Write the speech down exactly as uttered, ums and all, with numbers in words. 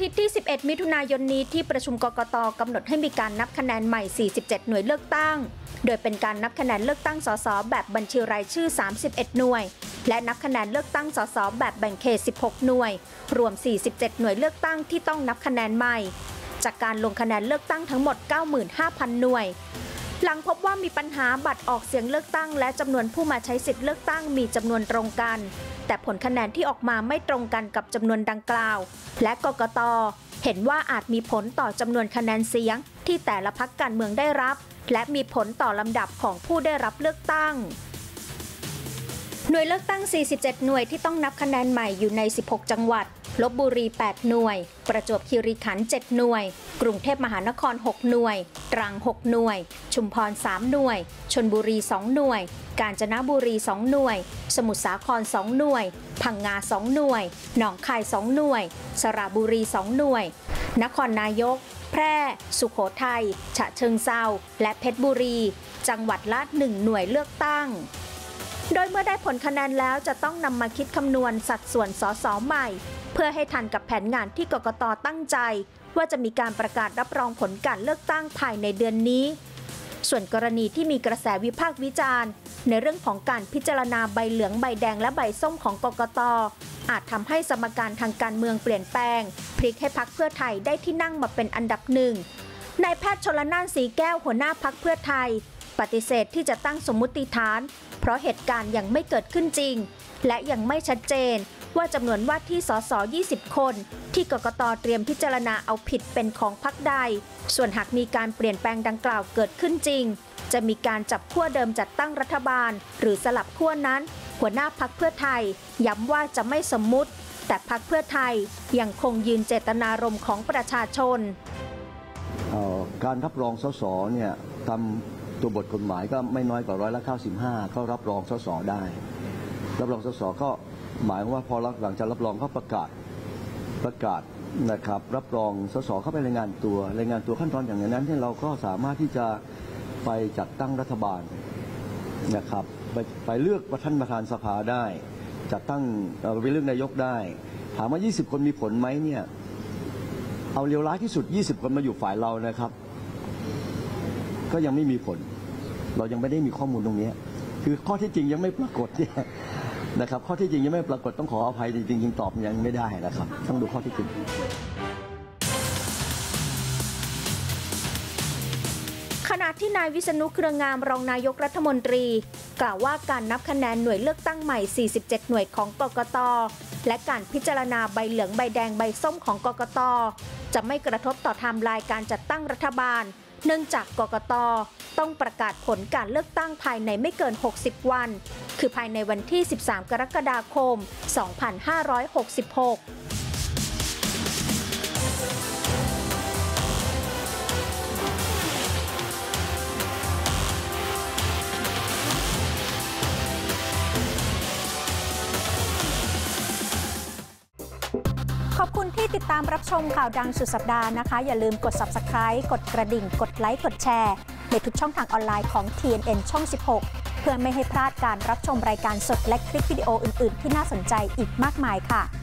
ทิตย์ที่สิบเอ็ดมิถุนายนนี้ที่ประชุมกกต.กำหนดให้มีการนับคะแนนใหม่สี่สิบเจ็ดหน่วยเลือกตั้งโดยเป็นการนับคะแนนเลือกตั้งสสแบบบัญชีรายชื่อสามสิบเอ็ดหน่วยและนับคะแนนเลือกตั้งสสแบบแบ่งเขตสิบหกหน่วยรวมสี่สิบเจ็ดหน่วยเลือกตั้งที่ต้องนับคะแนนใหม่จากการลงคะแนนเลือกตั้งทั้งหมด เก้าหมื่นห้าพัน หน่วยหลังพบว่ามีปัญหาบัตรออกเสียงเลือกตั้งและจำนวนผู้มาใช้สิทธิ์เลือกตั้งมีจำนวนตรงกันแต่ผลคะแนนที่ออกมาไม่ตรงกันกับจำนวนดังกล่าวและกกต.เห็นว่าอาจมีผลต่อจำนวนคะแนนเสียงที่แต่ละพรรคการเมืองได้รับและมีผลต่อลำดับของผู้ได้รับเลือกตั้งหน่วยเลือกตั้งสี่สิบเจ็ดหน่วยที่ต้องนับคะแนนใหม่อยู่ในสิบหกจังหวัดลพบุรีแปดหน่วยประจวบคีรีขันธ์เจ็ดหน่วยกรุงเทพมหานครหกหน่วยตรังหกหน่วยชุมพรสามหน่วยชลบุรีสองหน่วยกาญจนบุรีสองหน่วยสมุทรสาครสองหน่วยพังงาสองหน่วยหนองคายสองหน่วยสระบุรีสองหน่วยนครนายกแพร่สุโขทัยฉะเชิงเทราและเพชรบุรีจังหวัดละหนึ่งหน่วยเลือกตั้งโดยเมื่อได้ผลคะแนนแล้วจะต้องนำมาคิดคำนวณสัดส่วนสสใหม่เพื่อให้ทันกับแผนงานที่กกต.ตั้งใจว่าจะมีการประกาศรับรองผลการเลือกตั้งภายในเดือนนี้ส่วนกรณีที่มีกระแสวิพากษ์วิจารณ์ในเรื่องของการพิจารณาใบเหลืองใบแดงและใบส้มของกกต.อาจทำให้สมการทางการเมืองเปลี่ยนแปลงพลิกให้พรรคเพื่อไทยได้ที่นั่งมาเป็นอันดับหนึ่งนายแพทย์ชลน่านสีแก้วหัวหน้าพรรคเพื่อไทยปฏิเสธที่จะตั้งสมมุติฐานเพราะเหตุการณ์ยังไม่เกิดขึ้นจริงและยังไม่ชัดเจนว่าจำนวนว่าที่สสยี่สิบคนที่กกต.เตรียมพิจารณาเอาผิดเป็นของพรรคใดส่วนหากมีการเปลี่ยนแปลงดังกล่าวเกิดขึ้นจริงจะมีการจับขั้วเดิมจัดตั้งรัฐบาลหรือสลับขั้วนั้นหัวหน้าพรรคเพื่อไทยย้ำว่าจะไม่สมมุติแต่พรรคเพื่อไทยยังคงยืนเจตนารมณ์ของประชาชนการรับรองสสเนี่ยตามตัวบทกฎหมายก็ไม่น้อยกว่าร้อยละเก้าสิบห้าก็รับรองสสได้รับรองสสก็หมายว่าพอหลังจากรับรองเขาประกาศประกาศนะครับรับรองสสเข้าไปรายงานตัวรายงานตัวขั้นตอนอย่างนั้นที่เราก็สามารถที่จะไปจัดตั้งรัฐบาลนะครับไปไปเลือกประธานประธานสภาได้จัดตั้งไปเลือกนายกได้ถามว่ายี่สิบคนมีผลไหมเนี่ยเอาเลวร้ายที่สุดยี่สิบคนมาอยู่ฝ่ายเรานะครับก็ยังไม่มีผลเรายังไม่ได้มีข้อมูลตรงนี้คือข้อที่จริงยังไม่ปรากฏเนี่ยนะครับข้อที่จริงยังไม่ปรากฏต้องขออภัยจริงๆตอบยังไม่ได้นะครับต้องดูข้อที่จริงขณะที่นายวิษณุเครืองามรองนายกรัฐมนตรีกล่าวว่าการนับคะแนนหน่วยเลือกตั้งใหม่สี่สิบเจ็ดหน่วยของกกต.และการพิจารณาใบเหลืองใบแดงใบส้มของกกต.จะไม่กระทบต่อไทม์ไลน์การจัดตั้งรัฐบาลเนื่องจากกกต.ต้องประกาศผลการเลือกตั้งภายในไม่เกินหกสิบวันคือภายในวันที่สิบสามกรกฎาคมสองพันห้าร้อยหกสิบหกขอบคุณที่ติดตามรับชมข่าวดังสุดสัปดาห์นะคะอย่าลืมกด ซับสไครบ์ กดกระดิ่งกดไลค์กดแชร์ในทุกช่องทางออนไลน์ของ ที เอ็น เอ็น ช่องสิบหกเพื่อไม่ให้พลาดการรับชมรายการสดและคลิปวิดีโออื่นๆที่น่าสนใจอีกมากมายค่ะ